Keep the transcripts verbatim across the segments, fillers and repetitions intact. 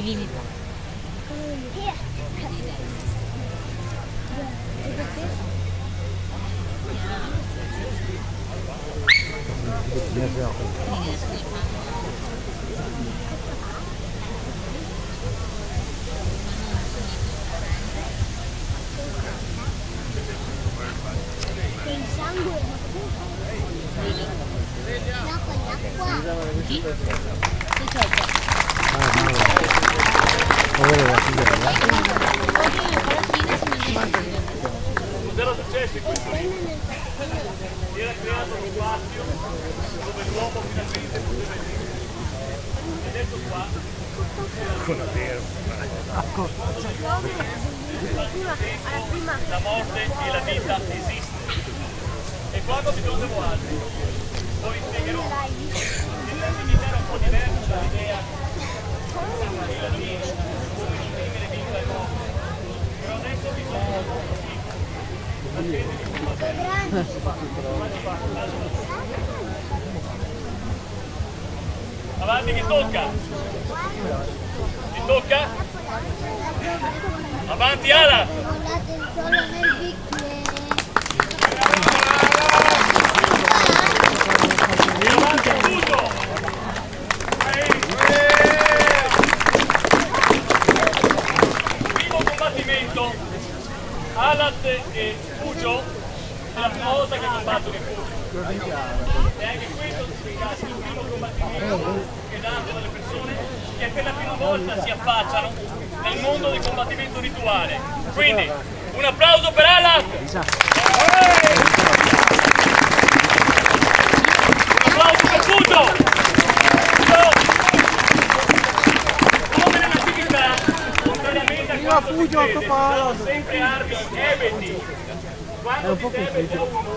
limita. Il sangue no, con l'acqua. Chi? Che c'è? Ah, no. Ora la figlia. Cos'era successo in questo libro? Si era creato uno spazio dove l'uomo finalmente poteva esistere. E adesso qua Ancora vero. la morte e la vita esistono. E quando vi trovo altri, poi vi spiegherò nell'attività un po' diversa dall'idea che la vita, come distinguere vita e morte. Però adesso bisogna avanti che tocca, ti tocca, avanti Ala, e avanti Fuggio, primo combattimento, Alat e Fuggio è la prima volta che combattono in pubblico e anche questo significa il primo combattimento che danno dalle persone che per la prima volta si affacciano nel mondo del combattimento rituale. Quindi un applauso per Alat! Un applauso per Fuggio! Come nell'attività, contrariamente a quanto si crede, si usano sempre armi ebeti. Quando si serve per uno,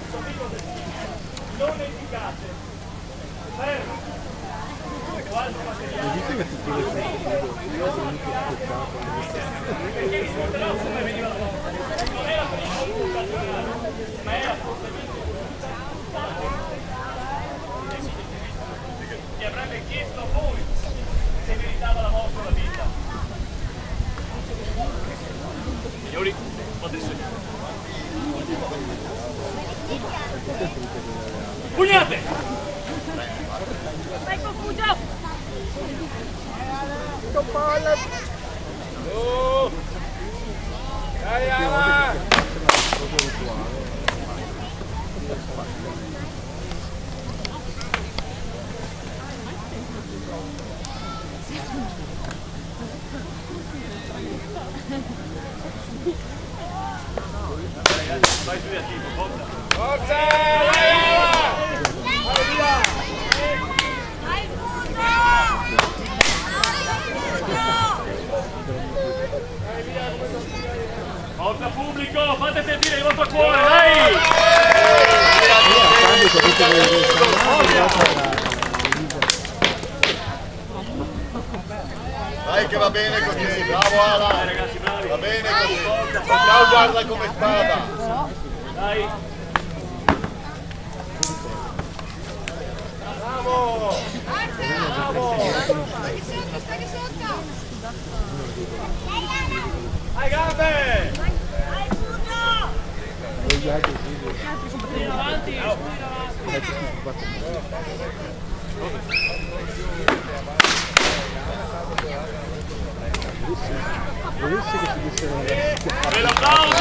non efficace, fermo, o altro materiale, perché ricorderò come veniva la morte. Non era per il colpo occasionale, ma era fortemente che avrebbe chiesto a voi se meritava la morte o la vita. Signori, adesso pugnate! Vai con Fuggio! Oh! Dai, Ala! Ragazzi, vai su di attivo, forza! Forza! Vai, Ala! Vai via! Vai Forza pubblico, fate sentire il vostro cuore, dai! Dai che va bene così, bravo Ala! Dai ragazzi, bravi! Va bene così! Ciao, guarda come spada! Dai! Bravo! Bravo! Dai gambe! Avanti! Volesse che si dessero Bell'applauso!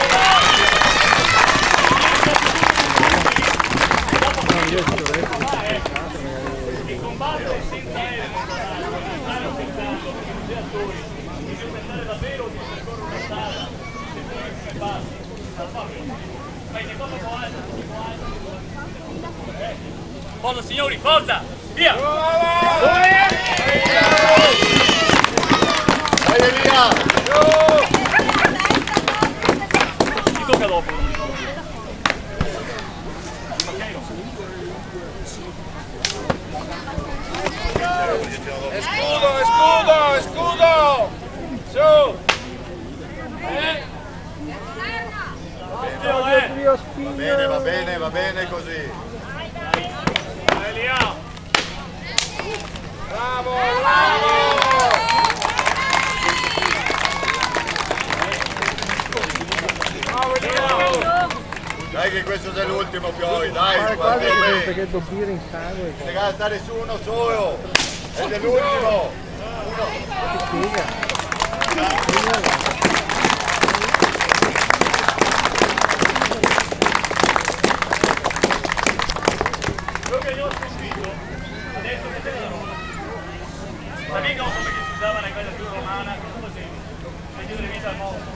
Che combattere senza aereo, stare aspettando gli attori, bisogna aspettare davvero di percorrere una strada, se tu non come passi, non fa bene. Vai, che cosa può alto, può alto. Forza signori, forza! Via! Vai via! Ti tocca dopo. È scudo, è scudo, è scudo! Su! Eh? Va bene, va bene, va bene così! Vai Elia! Bravo, bravo! Dai che questo è l'ultimo poi, dai, Fare guarda quasi che me. perché dobire in sangue. Si deve stare su uno solo. Ed è l'ultimo. Uno. Spiega. Quello che io ho sentito, adesso che te la roba. Sapevi come si usava nella quella più romana, cosa facevi? Facevi le vite al mondo.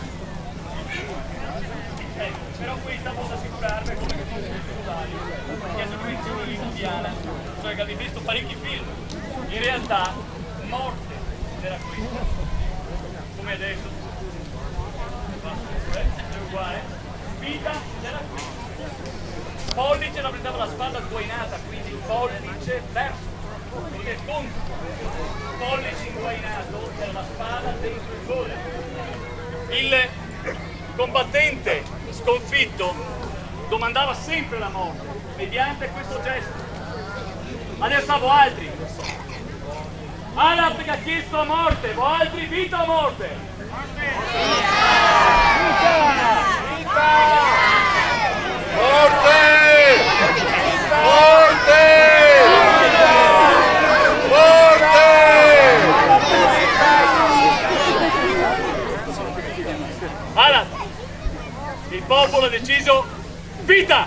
Ecco, però qui sta posso assicurarmi come che fosse secondario, che è una di indiana, cioè che avevi visto parecchi film. In realtà, morte era questo, come adesso, eh, è uguale, vita era questo. Pollice rappresentava la spada sguainata, quindi pollice verso, quindi è contro. Pollice inguainato era la spada dentro il gole. Il combattente sconfitto domandava sempre la morte mediante questo gesto. Adesso vo altri. Alat che ha chiesto la morte, vo altri vita o morte? Morte! Morte! Morte! Alat, il popolo ha deciso vita!